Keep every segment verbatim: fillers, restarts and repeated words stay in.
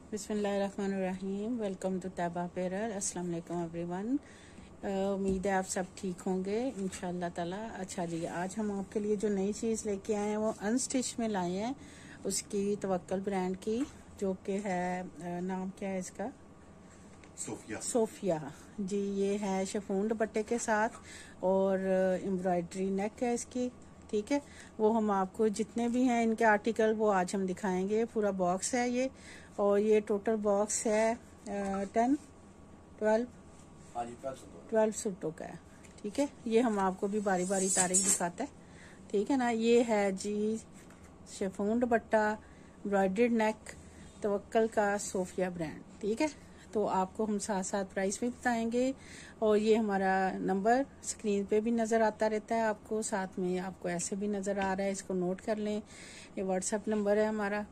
बिस्मिल्लाहिर्रहमानिर्रहीम। Welcome to Taiba apparel. अस्सलाम वालेकुम एवरीवन। उम्मीद है आप सब ठीक होंगे इंशाल्लाह ताला। अच्छा जी, आज हम आपके लिए जो नई चीज़ लेके आए हैं वो अनस्टिच में लाए हैं, उसकी तवक्कल ब्रांड की, जो कि है, नाम क्या है इसका, सोफिया। सोफिया जी। ये है शिफॉन दुपट्टे के साथ और एम्ब्रॉयडरी नेक है इसकी। ठीक है, वो हम आपको जितने भी हैं इनके आर्टिकल वो आज हम दिखाएंगे। पूरा बॉक्स है ये, और ये टोटल बॉक्स है टेन ट्वेल्व ट्वेल्व सूटों का है। ठीक है, ये हम आपको भी बारी बारी तारीख दिखाते हैं। ठीक है ना। ये है जी शिफॉन दुपट्टा, एम्ब्रॉयडर्ड नेक, तवक्कल का सोफिया ब्रांड। ठीक है, तो आपको हम साथ साथ प्राइस भी बताएंगे, और ये हमारा नंबर स्क्रीन पे भी नज़र आता रहता है आपको, साथ में आपको ऐसे भी नज़र आ रहा है, इसको नोट कर लें। ये व्हाट्सएप नंबर है हमारा,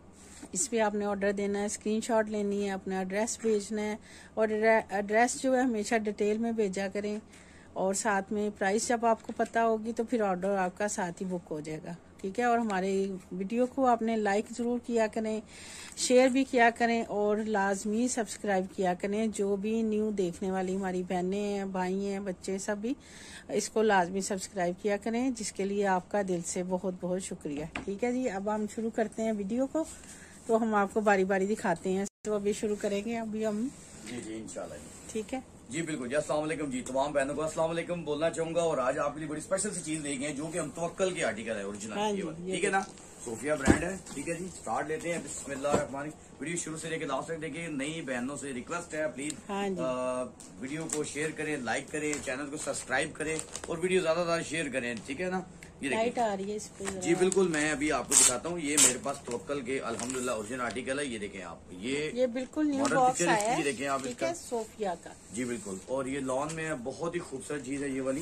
इस पर आपने ऑर्डर देना है, स्क्रीनशॉट लेनी है, अपना एड्रेस भेजना है, और एड्रेस जो है हमेशा डिटेल में भेजा करें, और साथ में प्राइस जब आपको पता होगी तो फिर ऑर्डर आपका साथ ही बुक हो जाएगा। ठीक है, और हमारे वीडियो को आपने लाइक ज़रूर किया करें, शेयर भी किया करें, और लाजमी सब्सक्राइब किया करें। जो भी न्यू देखने वाली हमारी बहनें हैं, भाई हैं, बच्चे, सब भी इसको लाजमी सब्सक्राइब किया करें, जिसके लिए आपका दिल से बहुत बहुत शुक्रिया। ठीक है जी, अब हम शुरू करते हैं वीडियो को, तो हम आपको बारी बारी दिखाते हैं। तो अभी शुरू करेंगे अभी हम। जी जी इंशाल्लाह। ठीक है जी बिल्कुल जी। अस्सलाम वालेकुम जी, तमाम बहनों को अस्सलाम वालेकुम बोलना चाहूंगा। और आज आपके लिए बड़ी स्पेशल सी चीज लेके हैं, जो कि हम तवक्कल की आर्टिकल है, ओरिजिनल। हाँ ठीक है ना, सोफिया ब्रांड है। ठीक है जी, स्टार्ट लेते हैं। बिस्मिल्लाह। वीडियो शुरू से लेकर लास्ट तक देखिए। नई बहनों से रिक्वेस्ट है, प्लीज हाँ जी। आ, वीडियो को शेयर करें, लाइक करें, चैनल को सब्सक्राइब करें, और वीडियो ज्यादा ज्यादा शेयर करें। ठीक है ना। ये लाइट आ रही है इस पे जी बिल्कुल, मैं अभी आपको दिखाता हूँ। ये मेरे पास तवक्कल के अल्हम्दुलिल्लाह ओरिजिनल आर्टिकल है। ये देखें आप, ये ये बिल्कुल न्यू मॉडल बॉक्स पिक्चर आया है। देखें आप इसका, सोफिया का। जी बिल्कुल। और ये लॉन में है, बहुत ही खूबसूरत चीज है ये वाली,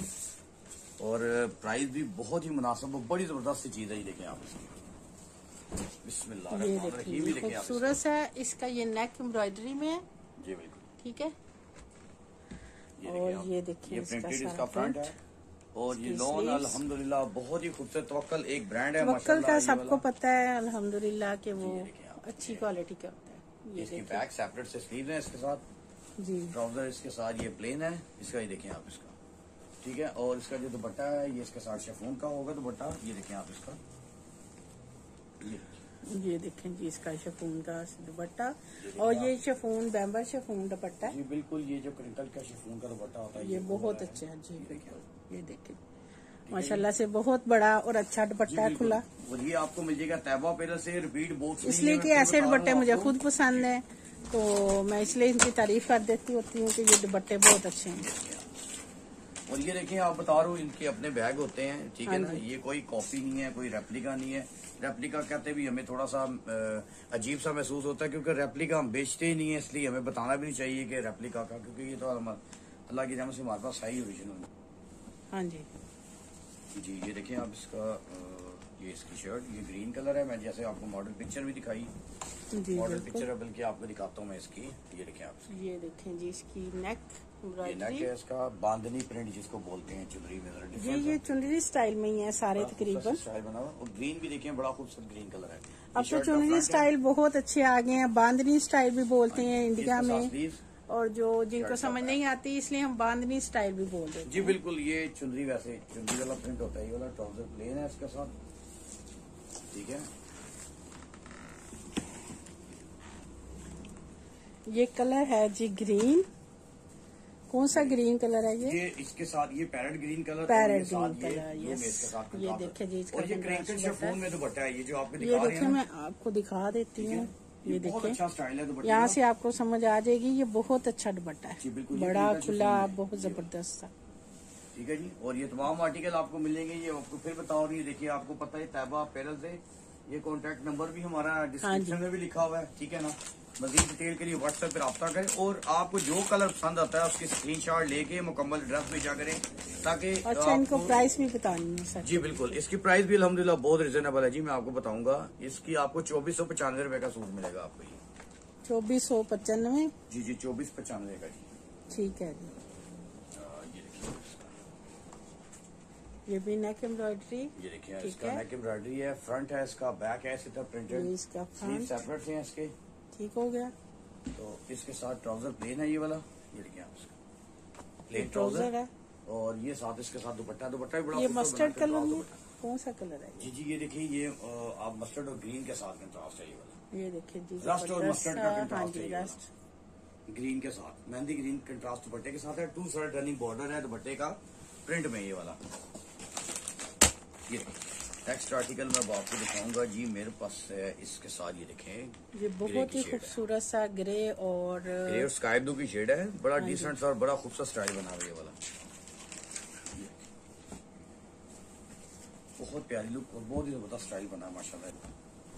और प्राइस भी बहुत ही मुनासिब, बड़ी जबरदस्त सी चीज है। ये देखें आप इसकी। बिस्मिल्लाह। ये देखिए खूबसूरत है। इसका ये नेक एम्ब्रॉयडरी में है। जी बिल्कुल। ठीक है, ये और ये देखिए प्रिंटेड इसका फ्रंट है, और ये लॉन अल्हम्दुलिल्लाह बहुत ही खूबसूरत। तवक्कल एक ब्रांड है तवक्कल का, सबको पता है अल्हम्दुलिल्लाह कि वो अच्छी क्वालिटी का होता है। ये इसकी बैक सेपरेट से स्लीव है इसके साथ जी, ट्राउजर इसके साथ ये प्लेन है इसका। ये देखें आप इसका। ठीक है, और इसका जो दुपट्टा है ये इसके साथ शिफॉन का होगा दुपट्टा। ये देखें आप इसका, ये ये देखें जी, इसका शिफॉन का दुपट्टा, और ये शिफॉन बैम्बर शिफॉन दुपट्टा। जी बिल्कुल, ये जो क्रिंकल का शिफॉन का दुपट्टा होता है ये बहुत अच्छा है जी। बिल्कुल, ये देखें माशाल्लाह से बहुत बड़ा और अच्छा दुपट्टा है, खुला। और ये आपको मिल जाएगा तैबा अपैरल से रिपीट बॉक्स, इसलिए कि ऐसे दुपट्टे मुझे खुद पसंद है, तो मैं इसलिए इनकी तारीफ कर देती होती हूँ कि ये दुपट्टे बहुत अच्छे हैं। और ये देखिए, आप बता रहा हूँ, इनके अपने बैग होते हैं। ठीक है ना, ये कोई कॉपी नहीं है, कोई रेप्लिका नहीं है। रेप्लिका कहते भी हमें थोड़ा सा अजीब सा महसूस होता है, क्योंकि रेप्लिका हम बेचते ही नहीं है, इसलिए हमें बताना भी नहीं चाहिए कि रेप्लिका का, क्योंकि ये तो अल्लाह की रहमत से हमारे पास है ही ओरिजिनल। हाँ जी जी, ये देखिए आप इसका, ये इसकी शर्ट, ये ग्रीन कलर है। मैं जैसे आपको मॉडल पिक्चर भी दिखाई, मॉडल पिक्चर है, बल्कि आपको दिखाता हूँ मैं इसकी। ये देखें आप, ये देखें जी इसकी नेक, ये नेक है इसका, बांधनी प्रिंट जिसको बोलते हैं, चुनरी में। जी, ये चुनरी स्टाइल में ही है सारे तकरीबन। स्टाइल बना हुआ, और ग्रीन भी देखें, बड़ा खूबसूरत ग्रीन कलर है। अब तो चुनरी स्टाइल बहुत अच्छे आ गए हैं, बांधनी स्टाइल भी बोलते हैं इंडिया में, और जो जिनको समझ नहीं आती इसलिए हम बांधनी स्टाइल भी बोल देते हैं। जी बिल्कुल, ये चुनरी, वैसे चुनरी वाला प्रिंट होता है। ये वाला ट्राउजर प्लेन है इसके साथ। ठीक है, ये कलर है जी ग्रीन। कौन सा ग्रीन कलर है ये? ये इसके साथ ये parrot green colour, parrot green colour. ये इसके साथ, ये देखिए जी, और ये क्रिंकल शिफॉन में दुपट्टा है, ये जो आपको दिखा ये रहे हैं। देखिए, मैं आपको दिखा देती हूँ। ये बहुत अच्छा स्टाइल है दुपट्टे, यहाँ से आपको समझ आ जाएगी। ये बहुत अच्छा दुपट्टा है, बड़ा खुला, बहुत जबरदस्त था। ठीक है जी, और ये तमाम आर्टिकल आपको मिलेंगे। ये आपको फिर बताओ, ये देखिए, आपको पता है तैबा अपैरल से, ये कॉन्टेक्ट नंबर भी हमारा डिस्क्रिप्शन में भी लिखा हुआ है। ठीक है ना, मजीद डिटेल के लिए व्हाट्सएप पर रब्ता करें, और आपको जो कलर पसंद आता है उसकी स्क्रीनशॉट लेके मुकम्मल एड्रेस भेजा करें, ताकि अच्छा इनको प्राइस भी बतानी है सर। जी बिल्कुल, इसकी प्राइस भी अल्हम्दुलिल्लाह बहुत रिजनेबल है जी। मैं आपको बताऊंगा, इसकी आपको चौबीस सौ पचानवे रुपए का सूट मिलेगा आपको। ये चौबीस सौ पचानवे जी जी, चौबीस पचानवे का जी। ठीक है जी। ये भी नेक एम्ब्रॉयडरी, ये देखिए इसका नेक एम्ब्रॉयडरी है, फ्रंट है इसका, बैक है इसी तरह प्रिंटेड, इसका स्लीव सेपरेट है इसके। ठीक हो गया। तो इसके साथ ट्राउजर प्लेन है ये वाला, ये देखिए आप इसका प्लेन ट्राउजर ट्राउजर है। और ये साथ इसके साथ दुपट्टा, दुपट्टा भी बड़ा ये खूबसूरत मस्टर्ड बना के कलर में दुपट्टा। कौन सा कलर है जी जी ये देखिए ये अ, आप मस्टर्ड और ग्रीन के साथ कंट्रास्ट है ये वाला, ये देखिए जी रस्ट और जबरदस्त मस्टर्ड सा। का हाँ कंट्रास्ट जी है ये वाला। रस्ट। ग्रीन के साथ मेहंदी ग्रीन कंट्रास्ट दुपट्टे के साथ है, टू साइड रनिंग बॉर्डर है दुपट्टे का प्रिंट में ये वाला। ये नेक्स्ट आर्टिकल मैं आपको दिखाऊंगा जी, मेरे पास है इसके साथ ये देखें, ये बहुत ही खूबसूरत सा ग्रे और ग्रे और स्काई ब्लू की शेड है, बड़ा डिसेंट सा और बड़ा खूबसूरत स्टाइल बना हुआ है ये वाला। बहुत प्यारी लुक और बहुत ही जबरदस्त स्टाइल बना है माशाल्लाह,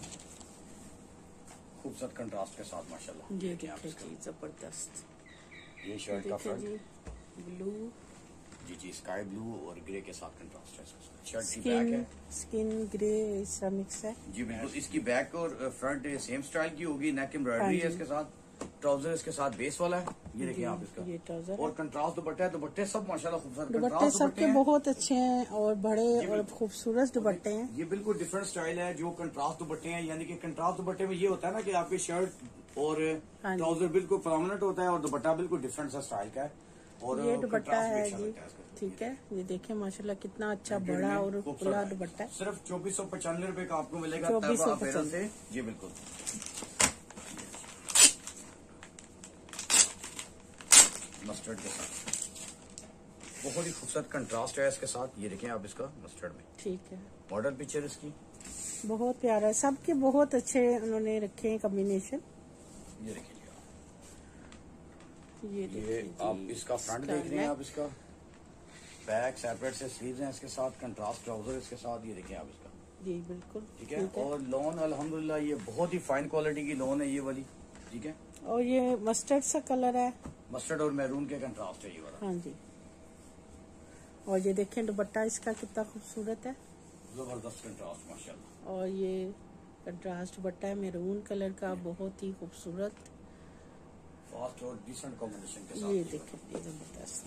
खूबसूरत कंट्रास्ट के साथ माशाल्लाह। ये देखिए जी जबरदस्त। ये शर्ट का देखिए फ्रंट जी ब्लू जी जी स्काई ब्लू और ग्रे के साथ कंट्रास्ट है इसका। शर्ट की बैक है स्किन स्किन ग्रे इसका मिक्स है जी बिल्कुल, इसकी बैक और फ्रंट सेम स्टाइल की होगी, नेक एम्ब्रॉयडरी हाँ है जी। इसके साथ, ट्राउजर इसके साथ बेस वाला है, ये देखिए जी, आप इसका ये ट्राउजर और कंट्रास्ट दुपट्टा है, दुपट्टे सब माशाल्लाह खूबसूरत दुपट्टे कंट्रास्ट दुपट्टे सबके हैं। बहुत अच्छे हैं और बड़े जी, और बिल्कुल। खूबसूरत दुपट्टे हैं। ये बिल्कुल डिफरेंट स्टाइल है, जो कंट्रास्ट दुपट्टे हैं, यानी कि कंट्रास्ट दुपट्टे में ये होता है ना कि आपकी शर्ट और हाँ जी। ट्राउजर बिल्कुल प्रोमिनेंट होता है और दुपट्टा बिल्कुल डिफरेंट सा स्टाइल का है और ये दुपट्टा कंट्रास्ट भी है अच्छा जी, लगता है इसका। ठीक है। ये देखिए माशाल्लाह कितना अच्छा Printed बड़ा में और खूबसूरत खुला है। दुपट्टा है। सिर्फ चौबीस सौ पचानवे रूपए का आपको मिलेगा चौबीस सौ तैयबा अपैरल से जी बिल्कुल। मस्टर्ड के साथ बहुत ही खूबसूरत कंट्रास्ट है इसके साथ, ये देखें आप इसका मस्टर्ड में ठीक है, मॉडल पिक्चर इसकी, बहुत प्यारा है। सबके बहुत अच्छे उन्होंने रखे हैं कॉम्बिनेशन। ये देखिए ये ये देखिए आप जी, इसका फ्रंट इसका देख रहे हैं neck। आप इसका बैक सेपरेट से स्लीव्स हैं इसके साथ, कंट्रास्ट ट्राउजर इसके साथ, ये देखिए आप इसका जी बिल्कुल ठीक है। और लोन अल्हम्दुलिल्लाह ये बहुत ही फाइन क्वालिटी की लोन है ये वाली, ठीक है। और ये मस्टर्ड सा कलर है। मस्टर्ड और मैरून के कंट्रास्ट है ये वाला, हाँ जी। और ये देखें दुपट्टा इसका कितना खूबसूरत है जबरदस्त कंट्रास्ट माशाल्लाह। और ये कंट्रास्ट दुपट्टा है मैरून कलर का, बहुत ही खूबसूरत। फास्ट और डिसेंट कॉम्बिनेशन के साथ ये ये देखें ये जबरदस्त।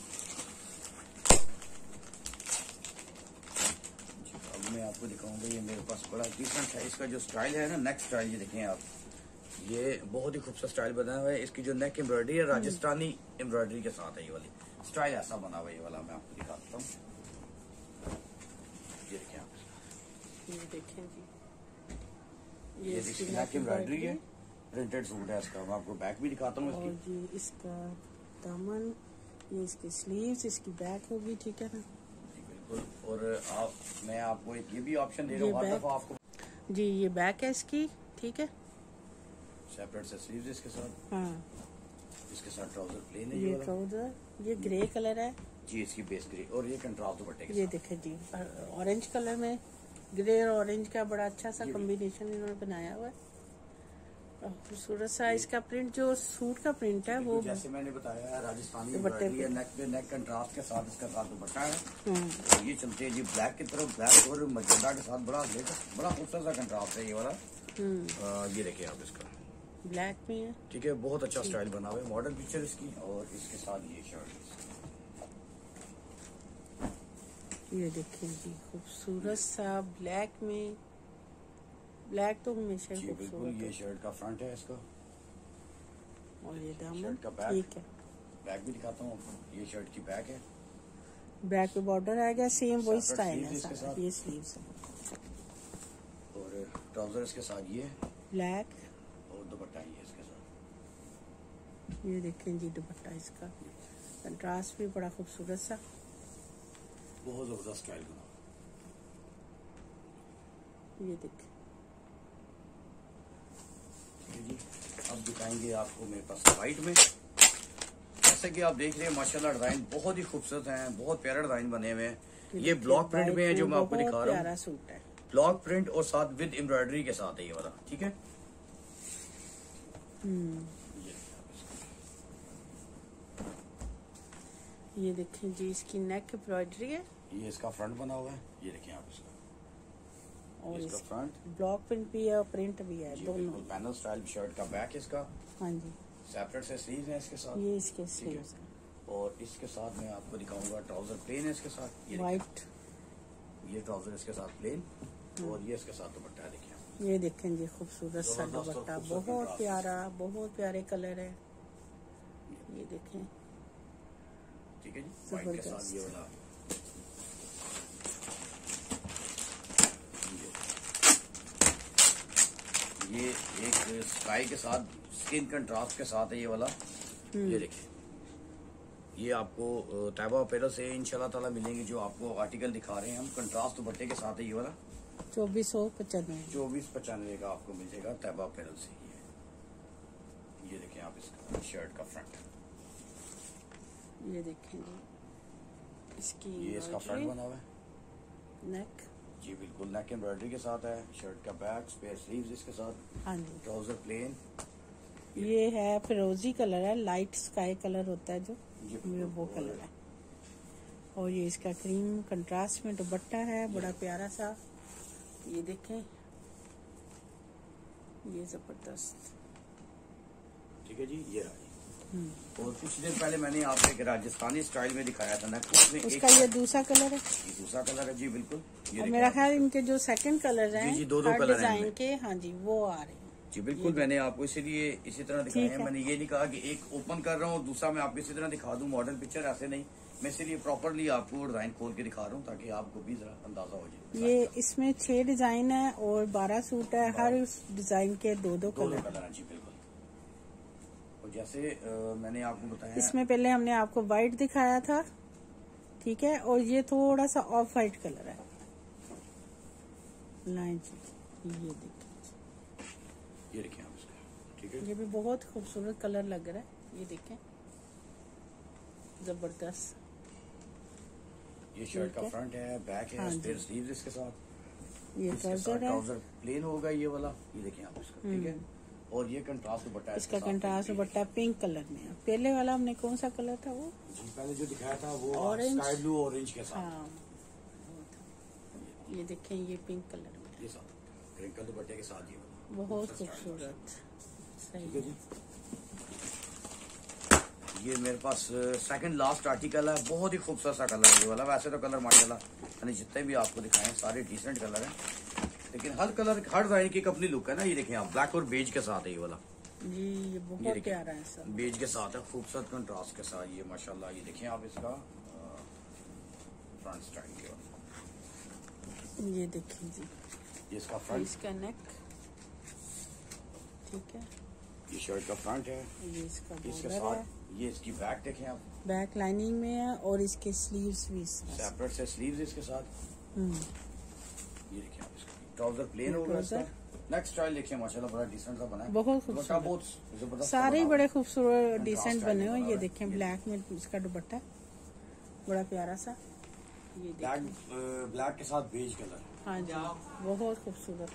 वाला। अब मैं आपको दिखाऊंगा, ये मेरे पास बड़ा डिसेंट है, इसका जो स्टाइल है ना नेक स्टाइल, ये देखें आप, ये बहुत ही खूबसूरत स्टाइल बना हुआ है। इसकी जो नेक एम्ब्रॉयडरी है राजस्थानी एम्ब्रॉयडरी के साथ है, ये वाली स्टाइल ऐसा बना हुआ है ये वाला, मैं आपको दिखाता हूँ। ये देखें आप, ये देखें जी, ये इसकी इसकी neck नेक एम्ब्रॉयडरी है, embroidery प्रिंटेड सूट है इसका। मैं आपको बैक भी दिखाता हूँ और इसकी, ये इसका दामन, ये इसकी स्लीव्स, इसकी बैक होगी, ठीक है ना जी बिल्कुल। और आप मैं आपको एक ये भी ऑप्शन दे रहा ये हूँ हर बैक। दफा आपको, जी। ये बैक है इसकी, ठीक है। सेपरेट से स्लीव्स इसके साथ, हाँ, इसके साथ ट्राउजर प्लेन है ये ये वाला ट्राउजर, ये ग्रे कलर है। जी, इसकी बेस ग्रे और ये कंट्रास्ट दुपट्टे के ये साथ। देखे जी ऑरेंज कलर में ग्रे और ऑरेंज का बड़ा अच्छा सा ये भी। कॉम्बिनेशन इन्होंने बनाया हुआ है और खूबसूरत सा इसका प्रिंट, जो सूट का प्रिंट है वो। जैसे मैंने बताया है राजस्थानी दुपट्टे एम्ब्रॉयडरी है, पे। नेक पे नेक कंट्रास्ट के साथ इसका साथ दुपट्टा है। हम्म, तो ये चलते हैं जी ब्लैक की तरफ, ब्लैक और मजेंडा के साथ बड़ा लेटेस्ट बड़ा खूबसूरत सा कंट्रास्ट है ये वाला। हम्म, आ, ये देखिए आप इसका, ब्लैक में है। ठीक है, बहुत अच्छा स्टाइल बना हुआ है, मॉडल पिक्चर इसकी और इसके साथ ये शर्ट। ये देखिए जी खूबसूरत सा ब्लैक में, ब्लैक तो हमेशा ही जी बिल्कुल, खूबसूरत ये है। शर्ट का फ्रंट है इसका, और ये दामन, शर्ट का बैक। ठीक है। बैक भी दिखाता हूँ, ये शर्ट की बैक है बैक पे बॉर्डर आएगा, सेम वही Separate स्टाइल है sleeves इसके सारा। साथ। ये स्लीव्स है और ट्राउजर इसके साथ ये है ब्लैक। और दुपट्टा ये इसके साथ। ये देखें जी दुपट्टा इसका, कंट्रास्ट भी बड़ा खूबसूरत सा। बहुत जबरदस्त स्टाइल बना। ये देखें ठीक है जी, अब दिखाएंगे आपको मेरे पास वाइट में। जैसे कि आप देख रहे हैं माशाल्लाह डिजाइन बहुत ही खूबसूरत हैं, बहुत प्यारे डिजाइन बने हुए हैं। ये ब्लॉक प्रिंट में है जो मैं आपको दिखा रहा प्यारा हूँ, सूट है। ब्लॉक प्रिंट और साथ विद एम्ब्रॉयडरी के साथ है ये वाला, ठीक है। हम्म, ये देखें जी इसकी नेक एम्ब्रॉयडरी है ये इसका फ्रंट बना हुआ है, ये देखिए आप इसका, और इसका इस फ्रंट ब्लॉक प्रिंट भी है और प्रिंट भी है जी दोनों। बिल्कुल, पैनल स्टाइल शर्ट का बैक इसका, हाँ जी, सेपरेट से स्लीव है इसके साथ, ये इसके ठीक है। स्लीव्स है। और इसके साथ मैं आपको दिखाऊंगा ट्राउजर प्लेन है इसके साथ, ये देखिए। वाइट। ये ट्राउजर इसके साथ प्लेन और ये इसके साथ दुपट्टा देखिए आप। ये देखें जी खूबसूरत सा दुपट्टा, बहुत प्यारा, बहुत प्यारे कलर है। ये देखें, ठीक है जी, व्हाइट के साथ ये वाला। ये एक स्काई के साथ स्किन कंट्रास्ट के साथ है ये वाला। ये देखिए, ये आपको तैयबा अपैरल से इंशाल्लाह ताला मिलेंगे। जो आपको आर्टिकल दिखा रहे हैं हम, कंट्रास्ट दुपट्टे के साथ है ये वाला। चौबीस सौ पचानवे चौबीस पचानवे का आपको मिल जाएगा तैयबा अपैरल से। ये ये देखें आप इसका शर्ट का फ्रंट, ये देखें जी, इसकी ये इसका फ्रंट बना हुआ है। नेक, जी बिल्कुल, नेक एम्ब्रॉयडरी के साथ है। शर्ट का बैक, स्पेयर स्लीव्स इसके साथ। हाँ जी, ट्राउजर प्लेन। ये है फिरोजी कलर है, लाइट स्काई कलर होता है जो, ये वो कलर है। और ये इसका क्रीम कंट्रास्ट में दुपट्टा है, बड़ा प्यारा सा। ये देखें, ये जबरदस्त, ठीक है जी। ये रहा। और कुछ दिन पहले मैंने आपको एक राजस्थानी स्टाइल में दिखाया था ना, उसमें उसका ये दूसरा कलर है। ये दूसरा कलर है जी बिल्कुल। ये और मेरा ख्याल इनके जो सेकंड कलर हैं, जी जी दो दो कलर डिजाइन के, हाँ जी, वो आ रहे हैं जी बिल्कुल। मैंने आपको इसीलिए इसी तरह दिखाया है। मैंने ये नहीं कहा कि एक ओपन कर रहा हूँ दूसरा मैं आपको इसी तरह दिखा दूं मॉडल पिक्चर, ऐसे नहीं। मैं इसीलिए प्रॉपरली आपको डिजाइन खोल के दिखा रहा हूँ ताकि आपको भी जरा अंदाजा हो जाए। ये इसमें छह डिजाइन है और बारह सूट है, हर डिजाइन के दो दो कलर है जी बिल्कुल। और जैसे आ, मैंने आपको बताया, इसमें पहले हमने आपको व्हाइट दिखाया था, ठीक है, और ये थोड़ा सा ऑफ व्हाइट कलर है लाइन जी। ये देखिए, ये देखिए आप इसका, ठीक है। ये भी बहुत खूबसूरत कलर लग रहा है। ये देखें, जबरदस्त। ये शर्ट का फ्रंट है, बैक है, स्पेयर स्लीव्स इसके साथ। ये ट्राउजर है, ट्राउजर प्लेन होगा ये वाला। ये देखें आप इसका, ठीक है। और ये कंट्रास्ट दुपट्टा है, इसका कंट्रास्ट दुपट्टा पिंक कलर में है। पहले वाला हमने कौन सा कलर था वो? जी पहले जो दिखाया था वो ऑरेंज, स्काई ब्लू ऑरेंज के साथ। हाँ, ये देखें, ये पिंक कलर में, ये साथ क्रिंकल दुपट्टे के साथ ये वाला बहुत खूबसूरत। सही है जी। ये मेरे पास सेकंड लास्ट आर्टिकल है, बहुत ही खूबसूरत सा कलर है ये वाला। वैसे तो कलर माशाल्लाह मैंने जितने भी आपको दिखाए सारे डिसेंट कलर हैं, लेकिन हर कलर हर डिजाइन की एक अपनी लुक है ना। ये देखें आप, ब्लैक और बेज के साथ है ये वाला जी, ये बहुत प्यारा है सर। बेज के साथ है, खूबसूरत कंट्रास्ट के साथ ये माशाल्लाह। ये देखें आप इसका फ्रंट स्टाइल के वाला, ये देखिए जी, ये इसका फ्रंट, इसका नेक, ठीक है। ये शर्ट का फ्रंट है, ये इसका इसके बॉर्डर साथ है, ये इसकी बैक देखें आप, बैक लाइनिंग में है और इसके स्लीव्स भी सेपरेट से स्लीव्स इसके साथ। हम्म, ये देखिए आप इसका ट्राउजर प्लेन होगा इसका। नेक्स्ट स्टाइल देखिए माशाल्लाह बड़ा डिसेंट सा बना है, बहुत खूबसूरत, बहुत जबरदस्त, सारे ही बड़े खूबसूरत डिसेंट बने हो। ये देखें, ब्लैक में इसका दुपट्टा बड़ा प्यारा सा। ये ब्लैक ब्लैक के साथ बेज कलर, हाँ जी, बहुत खूबसूरत।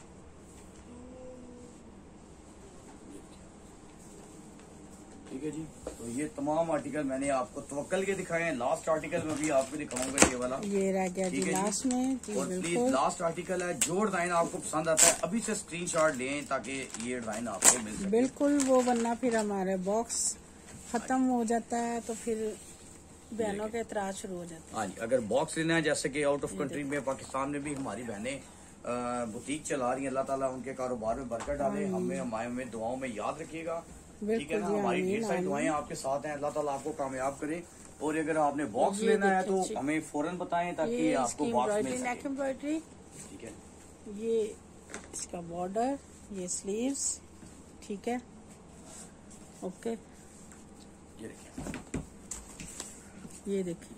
ठीक है जी। तो ये तमाम आर्टिकल मैंने आपको तवक्कल के दिखाए हैं। लास्ट आर्टिकल में भी आपको दिखाऊंगा ये वाला, ये रह गया जी लास्ट में जी। और प्लीज लास्ट आर्टिकल है, जो डिजाइन आपको पसंद आता है अभी से स्क्रीनशॉट लें ताकि ये डिजाइन आपको मिल सके। बिल्कुल, वो वरना फिर हमारे बॉक्स खत्म हो जाता है तो फिर बहनों के एतराज शुरू हो जाते हैं। हाँ जी, अगर बॉक्स लेना है, जैसे कि आउट ऑफ कंट्री में पाकिस्तान में भी हमारी बहनें बुटीक चला रही हैं, अल्लाह ताला उनके कारोबार में बरकत डाले। हमें हमारे में दुआओं में याद रखिएगा, ठीक है ना। हमारी ढेर सारी दुआएं आपके साथ हैं, अल्लाह ताला आपको कामयाब करे। और अगर आपने बॉक्स लेना है तो हमें फौरन बताएं ताकि आपको बॉक्स मिल सके। एम्ब्रॉयडरी, ठीक है, ये इसका बॉर्डर, ये स्लीव्स, ठीक है, ओके। ये देखिए, ये देखें,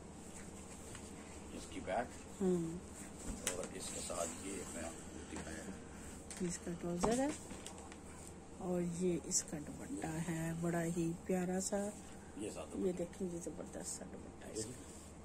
इसकी बैक हम्म, और इसके साथ ये मैं आपको दिखाया, इसका ट्राउजर है और ये इसका दुपट्टा है, बड़ा ही प्यारा सा। ये साथ ये देखें, ये जबरदस्त सा दुपट्टा है इसका,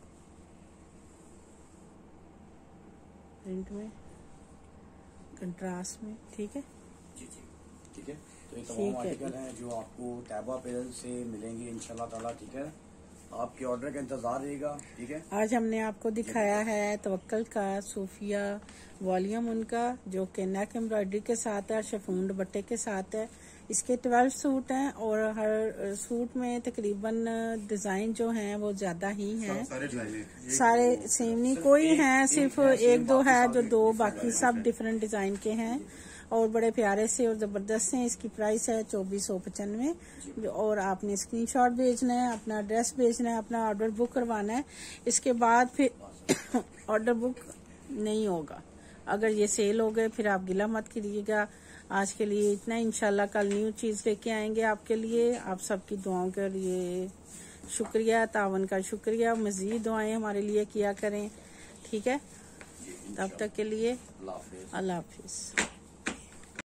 प्रिंट में, कंट्रास्ट में, ठीक है जी जी, ठीक है। तो ये तमाम आर्टिकल हैं जो आपको तैयबा अपैरल से मिलेंगे इंशाल्लाह ताला, ठीक है। आपके ऑर्डर का इंतजार रहेगा, ठीक है। आज हमने आपको दिखाया है तवक्कल का सूफिया वॉल्यूम उनका, जो कि नेक एम्ब्रॉयडरी के साथ है, शिफॉन दुपट्टे के साथ है। इसके ट्वेल्व सूट हैं और हर सूट में तकरीबन डिजाइन जो हैं वो ज्यादा ही हैं, सारे सेम नहीं, कोई है सिर्फ एक दो है जो दो, बाकी सब डिफरेंट डिजाइन के हैं। और बड़े प्यारे से और जबरदस्त हैं। इसकी प्राइस है चौबीस सौ पचानवे और आपने स्क्रीनशॉट भेजना है, अपना एड्रेस भेजना है, अपना ऑर्डर बुक करवाना है। इसके बाद फिर ऑर्डर बुक नहीं होगा। अगर ये सेल हो गए फिर आप गिला मत कीजिएगा। आज के लिए इतना, इंशाल्लाह कल न्यू चीज लेके आएंगे आपके लिए। आप सबकी दुआओं के लिए शुक्रिया, तावन का शुक्रिया। मजीद दुआएं हमारे लिए किया करें, ठीक है। तब तक के लिए अल्लाह हाफिज।